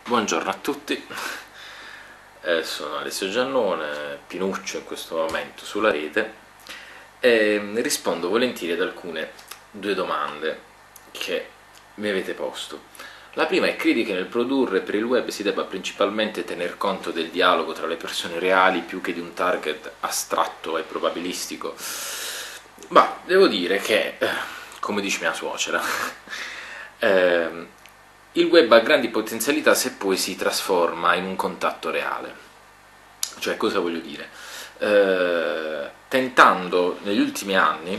Buongiorno a tutti, sono Alessio Giannone, Pinuccio in questo momento sulla rete e rispondo volentieri ad alcune due domande che mi avete posto. La prima è: credi che nel produrre per il web si debba principalmente tener conto del dialogo tra le persone reali più che di un target astratto e probabilistico? Ma devo dire che, come dice mia suocera, il web ha grandi potenzialità se poi si trasforma in un contatto reale. Cioè, cosa voglio dire? Tentando negli ultimi anni,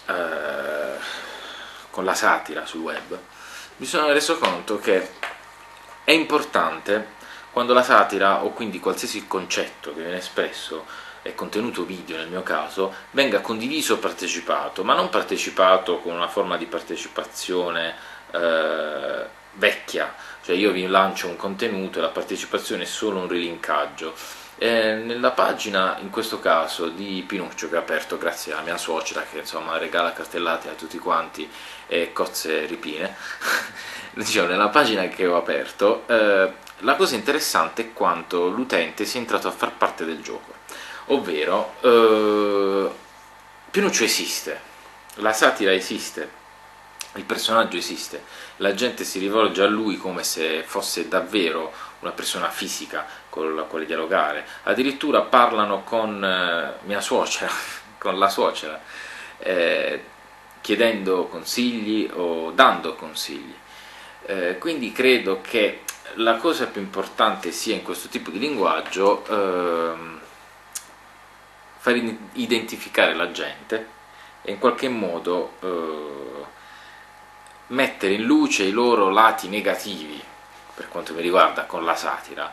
con la satira sul web, mi sono reso conto che è importante, quando la satira o quindi qualsiasi concetto che viene espresso è contenuto video nel mio caso, venga condiviso o partecipato, ma non partecipato con una forma di partecipazione vecchia, cioè io vi lancio un contenuto e la partecipazione è solo un rilinkaggio. Nella pagina, in questo caso, di Pinuccio, che ho aperto grazie alla mia suocera, che insomma regala cartellate a tutti quanti e cozze ripine, diciamo, nella pagina che ho aperto, la cosa interessante è quanto l'utente sia entrato a far parte del gioco, ovvero Pinuccio esiste, la satira esiste, il personaggio esiste, la gente si rivolge a lui come se fosse davvero una persona fisica con la quale dialogare, addirittura parlano con mia suocera, con la suocera, chiedendo consigli o dando consigli. Quindi credo che la cosa più importante sia in questo tipo di linguaggio far identificare la gente e in qualche modo mettere in luce i loro lati negativi, per quanto mi riguarda, con la satira,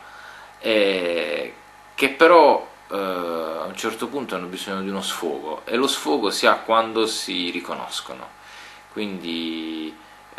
che però a un certo punto hanno bisogno di uno sfogo, e lo sfogo si ha quando si riconoscono. Quindi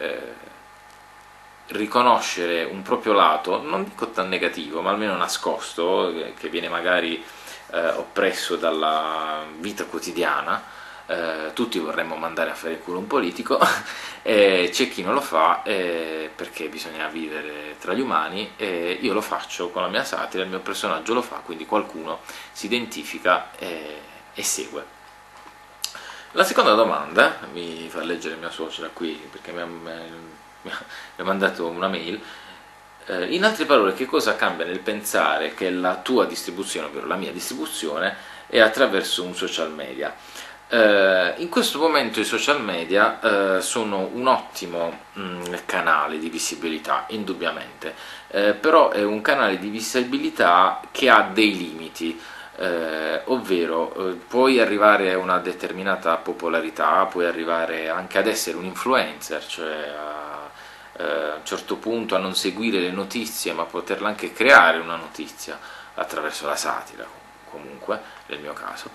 riconoscere un proprio lato, non dico tan negativo, ma almeno nascosto, che viene magari oppresso dalla vita quotidiana. Tutti vorremmo mandare a fare il culo un politico, c'è chi non lo fa perché bisogna vivere tra gli umani, e io lo faccio con la mia satira, il mio personaggio lo fa, quindi qualcuno si identifica e segue. La seconda domanda mi fa leggere mia suocera qui, perché mi ha mandato una mail. In altre parole, che cosa cambia nel pensare che la tua distribuzione, ovvero la mia distribuzione, è attraverso un social media? In questo momento i social media sono un ottimo canale di visibilità, indubbiamente, però è un canale di visibilità che ha dei limiti, ovvero puoi arrivare a una determinata popolarità, puoi arrivare anche ad essere un influencer, cioè a un certo punto a non seguire le notizie, ma poterla anche creare una notizia attraverso la satira, comunque, nel mio caso.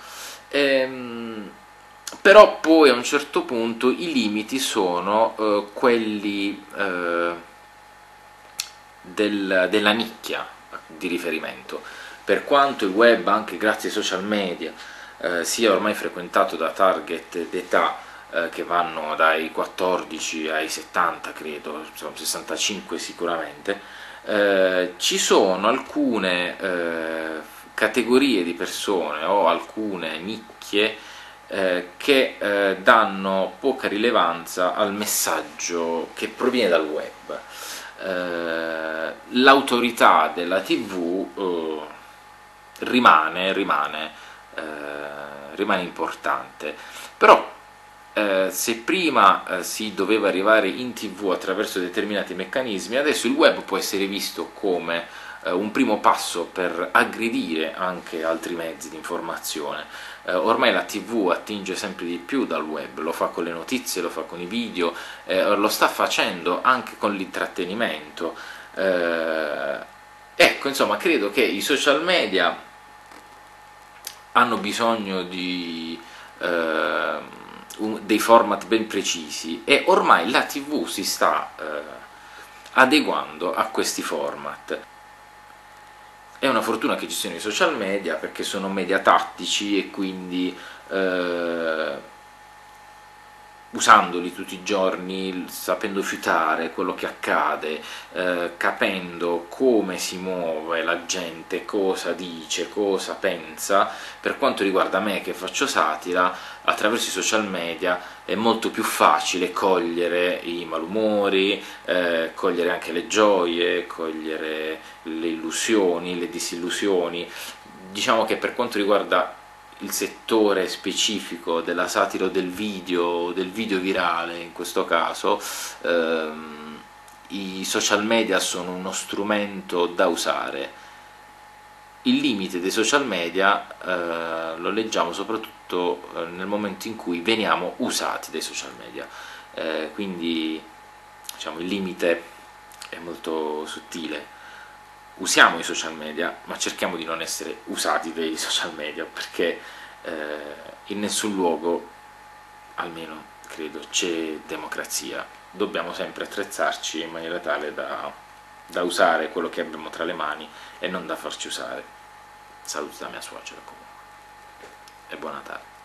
Però poi a un certo punto i limiti sono quelli della nicchia di riferimento. Per quanto il web, anche grazie ai social media, sia ormai frequentato da target d'età che vanno dai 14 ai 70, credo, insomma 65 sicuramente, ci sono alcune categorie di persone o alcune nicchie che danno poca rilevanza al messaggio che proviene dal web. L'autorità della TV rimane importante, però se prima si doveva arrivare in TV attraverso determinati meccanismi, adesso il web può essere visto come un primo passo per aggredire anche altri mezzi di informazione. Ormai la TV attinge sempre di più dal web, lo fa con le notizie, lo fa con i video, lo sta facendo anche con l'intrattenimento. Ecco, insomma, credo che i social media hanno bisogno di dei format ben precisi, e ormai la TV si sta adeguando a questi format. È una fortuna che ci siano i social media, perché sono media tattici e quindi usandoli tutti i giorni, sapendo fiutare quello che accade, capendo come si muove la gente, cosa dice, cosa pensa. Per quanto riguarda me che faccio satira, attraverso i social media è molto più facile cogliere i malumori, cogliere anche le gioie, cogliere le illusioni, le disillusioni. Diciamo che per quanto riguarda il settore specifico della satira o del video virale in questo caso, i social media sono uno strumento da usare. Il limite dei social media lo leggiamo soprattutto nel momento in cui veniamo usati dai social media, quindi diciamo, il limite è molto sottile. Usiamo i social media, ma cerchiamo di non essere usati dai social media, perché in nessun luogo, almeno credo, c'è democrazia. Dobbiamo sempre attrezzarci in maniera tale da usare quello che abbiamo tra le mani e non da farci usare. Saluti da mia suocera comunque e buon Natale.